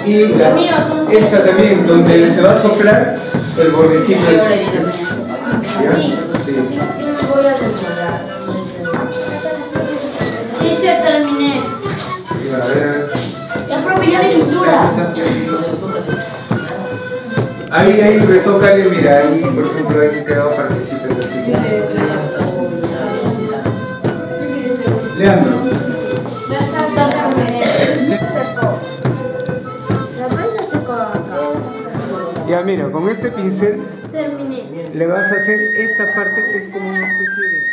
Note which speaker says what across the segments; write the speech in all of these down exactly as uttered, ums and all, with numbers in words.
Speaker 1: y la, esta también, donde se va a soplar el bordecito. ¿Ya? Sí.
Speaker 2: Voy a demorar.
Speaker 3: Teacher, terminé.
Speaker 1: A ver.
Speaker 3: Ya, profe, ya de pintura.
Speaker 1: Ahí, ahí, retócale, mira, ahí, por ejemplo, ahí quedado partecitas así. Leandro.
Speaker 3: Ya está, terminé.
Speaker 1: Ya, mira, con este pincel
Speaker 3: Terminé.
Speaker 1: le vas a hacer esta parte que es como una especie de...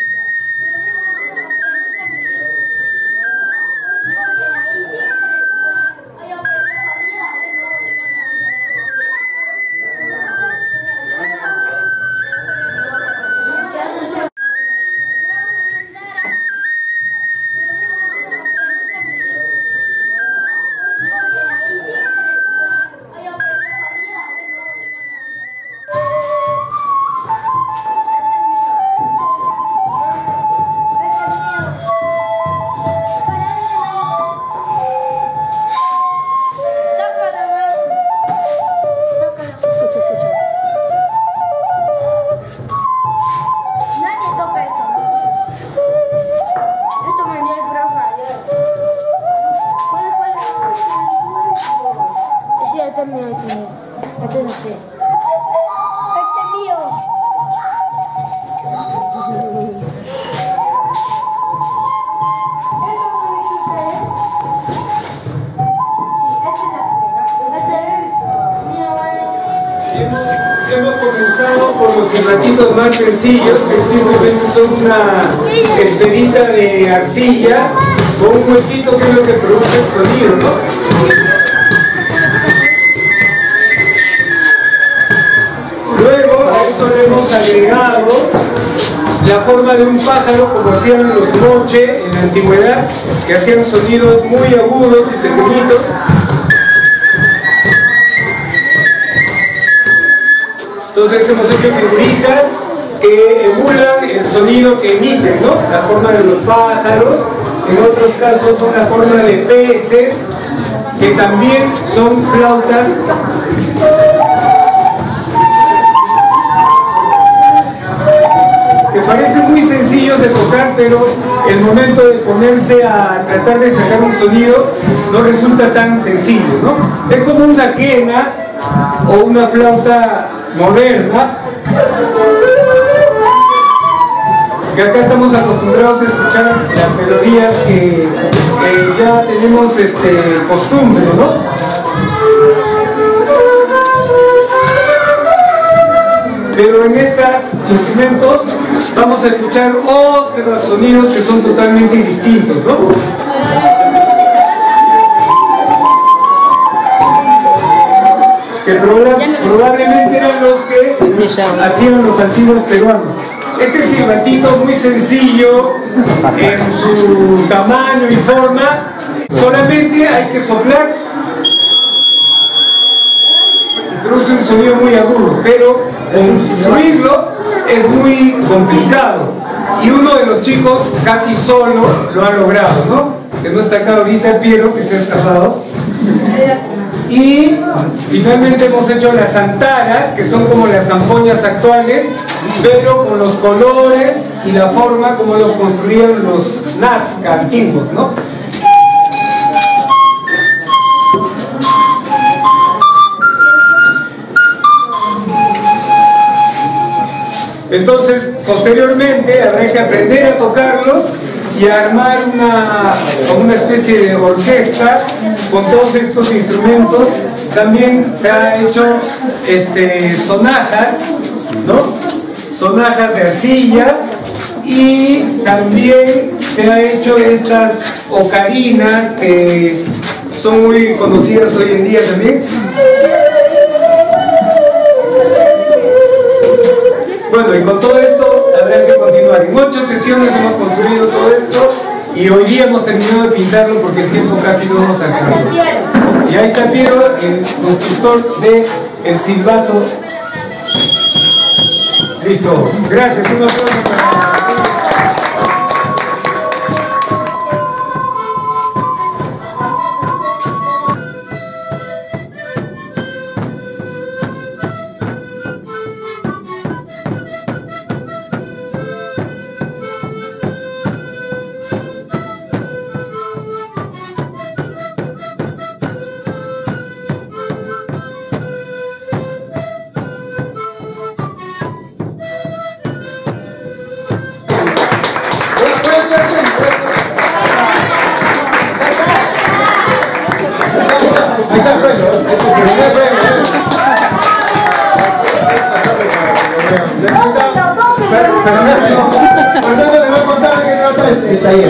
Speaker 1: Hemos comenzado por los ratitos más sencillos, que simplemente son una esferita de arcilla con un huequito que es lo que produce el sonido, ¿no? Luego a esto le hemos agregado la forma de un pájaro, como hacían los moche en la antigüedad, que hacían sonidos muy agudos y pequeñitos. Entonces hemos hecho figuritas que emulan el sonido que emiten, ¿no? La forma de los pájaros, en otros casos son la forma de peces, que también son flautas. Que parecen muy sencillos de tocar, pero el momento de ponerse a tratar de sacar un sonido no resulta tan sencillo, ¿no? Es como una quena o una flauta moderna, que acá estamos acostumbrados a escuchar las melodías que eh, ya tenemos este, costumbre, ¿no? Pero en estos instrumentos vamos a escuchar otros sonidos que son totalmente distintos, ¿no? Que probablemente eran los que hacían los antiguos peruanos. Este silbatito muy sencillo en su tamaño y forma, solamente hay que soplar y produce un sonido muy agudo, pero construirlo es muy complicado y uno de los chicos casi solo lo ha logrado, ¿no? Que no está acá ahorita, Piero, que se ha escapado. Y finalmente hemos hecho las antaras, que son como las zampoñas actuales, pero con los colores y la forma como los construían los Nazca antiguos, ¿no? Entonces, posteriormente habrá que aprender a tocarlos y a armar una, como una especie de orquesta con todos estos instrumentos. También se ha hecho este, sonajas, ¿no? Sonajas de arcilla, y también se ha hecho estas ocarinas que son muy conocidas hoy en día también. Bueno, y con todo esto habrá que continuar. En ocho sesiones hemos construido todo esto y hoy día hemos terminado de pintarlo porque el tiempo casi no nos alcanza. Y ahí está Piero, el constructor de el silbato. Listo. Gracias. Un aplauso para...
Speaker 4: Fernando le va a contar de qué trata el taller.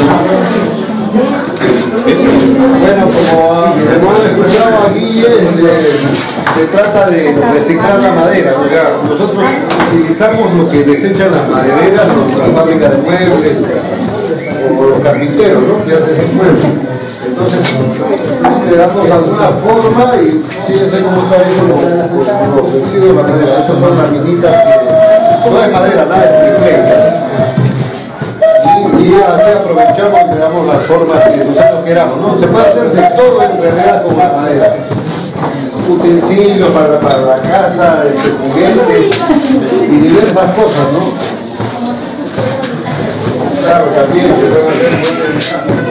Speaker 4: Bueno, como hemos escuchado aquí, se trata de reciclar la madera. O sea, nosotros utilizamos lo que desechan las madereras, las fábricas de muebles o los carpinteros, ¿no?, que hacen los muebles. Entonces, le damos alguna forma y fíjense cómo está hecho los, los residuos de la madera. Estas son las minitas que no es madera, nada de triple. Y así aprovechamos y le damos las formas que nosotros queramos, ¿no? Se puede hacer de todo en realidad con la madera. Utensilios para, para la casa, este, juguetes y diversas cosas, ¿no? Claro, también se pueden hacer